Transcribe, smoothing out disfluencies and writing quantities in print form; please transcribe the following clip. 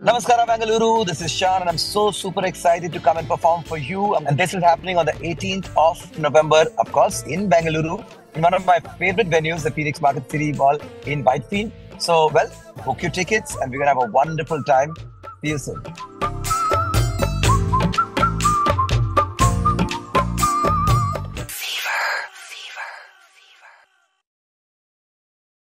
Namaskara Bengaluru, this is Shaan and I'm so super excited to come and perform for you. And this is happening on the 18th of November, of course, in Bengaluru, in one of my favorite venues, the Phoenix Marketcity Mall in Whitefield. So, book your tickets and we're going to have a wonderful time. See you soon.